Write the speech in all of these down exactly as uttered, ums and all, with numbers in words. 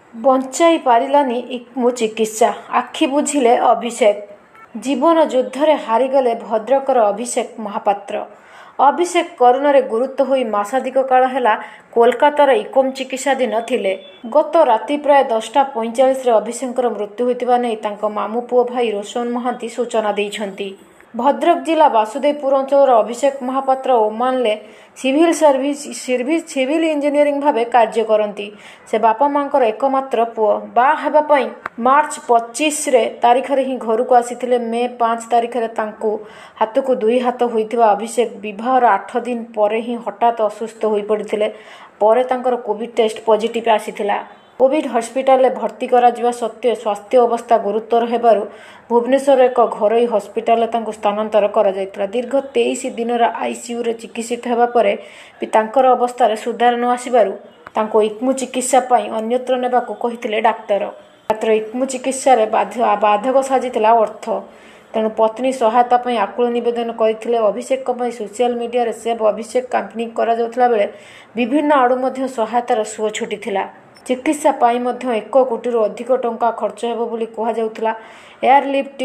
ବଞ୍ଚାଇ ପାରିଲାନି ଇକ୍ମୁ ଚିକିତ୍ସା। ଆଖି ବୁଝିଲେ ଅଭିଷେକ। ଜୀବନ ଯୁଦ୍ଧରେ ହାରିଗଲେ ଭଦ୍ରକର ଅଭିଷେକ ମହାପାତ୍ର। ଅଭିଷେକ କରୋନାରେ ଗୁରୁତର ହୋଇ ମାସାଧିକ କାଳ ହେଲା କୋଲକାତାର ଇକ୍ମୁ ଚିକିତ୍ସାଧୀନ ଥିଲେ। ଗତ ରାତି ପ୍ରାୟ ଦଶଟା ପଇଁଚାଳିଶରେ ଅଭିଷେକଙ୍କର ମୃତ୍ୟୁ ହୋଇଥିବା ନେଇ ତାଙ୍କ ମାମୁଁ ପୁଅ ଭାଇ ରୋଶନ ମହାନ୍ତି ସୂଚନା ଦେଇଛନ୍ତି। ଭଦ୍ରକ ଜିଲ୍ଲା ବାସୁଦେବପୁର ଅଞ୍ଚଳର ଅଭିଷେକ ମହାପାତ୍ର ଓମାନରେ ସିଭିଲ ସର୍ଭିସ ସିଭିଲ ଇଞ୍ଜିନିୟରିଂ ଭାବେ କାର୍ଯ୍ୟ କରନ୍ତି। ସେ ବାପା ମାଙ୍କର ଏକମାତ୍ର ପୁଅ। ବାହା ହେବା ପାଇଁ ମାର୍ଚ୍ଚ ପଚିଶରେ ତାରିଖରେ ହିଁ ଘରକୁ ଆସିଥିଲେ। ମେ ପାଞ୍ଚ ତାରିଖରେ ତାଙ୍କୁ ହାତକୁ ଦୁଇ ହାତ ହୋଇଥିବା ଅଭିଷେକ ବିବାହର ଆଠ ଦିନ ପରେ ହିଁ ହଠାତ୍ ଅସୁସ୍ଥ ହୋଇପଡ଼ିଥିଲେ। ପରେ ତାଙ୍କର କୋଭିଡ ଟେଷ୍ଟ ପଜିଟିଭ ଆସିଥିଲା। କୋଭିଡ ହସ୍ପିଟାଲରେ ଭର୍ତ୍ତି କରାଯିବା ସତ୍ତ୍ୱେ ସ୍ୱାସ୍ଥ୍ୟ ଅବସ୍ଥା ଗୁରୁତର ହେବାରୁ ଭୁବନେଶ୍ୱରର ଏକ ଘରୋଇ ହସ୍ପିଟାଲରେ ତାଙ୍କୁ ସ୍ଥାନାନ୍ତର କରାଯାଇଥିଲା। ଦୀର୍ଘ ତେଇଶ ଦିନର ଆଇସିୟୁରେ ଚିକିତ୍ସିତ ହେବା ପରେ ବି ତାଙ୍କର ଅବସ୍ଥାରେ ସୁଧାର ନ ଆସିବାରୁ ତାଙ୍କୁ ଇକ୍ମୁ ଚିକିତ୍ସା ପାଇଁ ଅନ୍ୟତ୍ର ନେବାକୁ କହିଥିଲେ ଡାକ୍ତର। ମାତ୍ର ଇକ୍ମୁ ଚିକିତ୍ସାରେ ବାଧକ ସାଜିଥିଲା ଅର୍ଥ। ତେଣୁ ପତ୍ନୀ ସହାୟତା ପାଇଁ ଆକୁଳ ନିବେଦନ କରିଥିଲେ। ଅଭିଷେକଙ୍କ ପାଇଁ ସୋସିଆଲ ମିଡିଆରେ ସେଭ୍ ଅଭିଷେକ କ୍ୟାମ୍ପେନିଂ କରାଯାଉଥିଲା ବେଳେ ବିଭିନ୍ନ ଆଡ଼ୁ ମଧ୍ୟ ସହାୟତାର ସୁଅ ଛୁଟିଥିଲା। ଚିକିତ୍ସା ପାଇଁ ମଧ୍ୟ ଏକ କୋଟିରୁ ଅଧିକ ଟଙ୍କା ଖର୍ଚ୍ଚ ହେବ ବୋଲି କୁହାଯାଉଥିଲା। ଏୟାରଲିଫ୍ଟ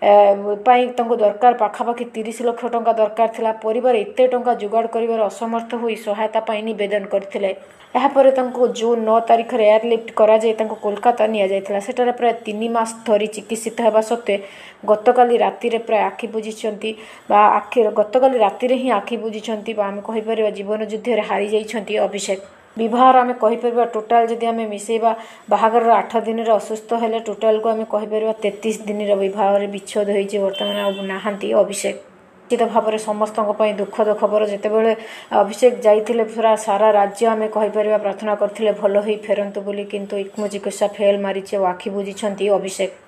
ପାଇଁ ତାଙ୍କୁ ଦରକାର ପାଖାପାଖି ତିରିଶ ଲକ୍ଷ ଟଙ୍କା ଦରକାର ଥିଲା। ପରିବାର ଏତେ ଟଙ୍କା ଯୋଗାଡ଼ କରିବାରେ ଅସମର୍ଥ ହୋଇ ସହାୟତା ପାଇଁ ନିବେଦନ କରିଥିଲେ। ଏହାପରେ ତାଙ୍କୁ ଜୁନ୍ ନଅ ତାରିଖରେ ଏୟାରଲିଫ୍ଟ କରାଯାଇ ତାଙ୍କୁ କୋଲକାତା ନିଆଯାଇଥିଲା। ସେଠାରେ ପ୍ରାୟ ତିନି ମାସ ଧରି ଚିକିତ୍ସିତ ହେବା ସତ୍ତ୍ୱେ ଗତକାଲି ରାତିରେ ପ୍ରାୟ ଆଖି ବୁଜିଛନ୍ତି ବା ଆଖି ଗତକାଲି ରାତିରେ ହିଁ ଆଖି ବୁଜିଛନ୍ତି ବା ଆମେ କହିପାରିବା ଜୀବନ ଯୁଦ୍ଧରେ ହାରିଯାଇଛନ୍ତି ଅଭିଷେକ। ବିବାହର ଆମେ କହିପାରିବା ଟୋଟାଲ ଯଦି ଆମେ ମିଶାଇବା ବାହାଘରର ଆଠ ଦିନରେ ଅସୁସ୍ଥ ହେଲେ ଟୋଟାଲକୁ ଆମେ କହିପାରିବା ତେତିଶ ଦିନର ବିବାହରେ ବିଚ୍ଛେଦ ହୋଇଛି। ବର୍ତ୍ତମାନ ଆଉ ନାହାନ୍ତି ଅଭିଷେକ। ନିଶ୍ଚିତ ଭାବରେ ସମସ୍ତଙ୍କ ପାଇଁ ଦୁଃଖଦ ଖବର। ଯେତେବେଳେ ଅଭିଷେକ ଯାଇଥିଲେ ପୁରା ସାରା ରାଜ୍ୟ ଆମେ କହିପାରିବା ପ୍ରାର୍ଥନା କରିଥିଲେ ଭଲ ହୋଇ ଫେରନ୍ତୁ ବୋଲି, କିନ୍ତୁ ଇକ୍ମୁ ଚିକିତ୍ସା ଫେଲ୍ ମାରିଛି ଓ ଆଖି ବୁଜିଛନ୍ତି ଅଭିଷେକ।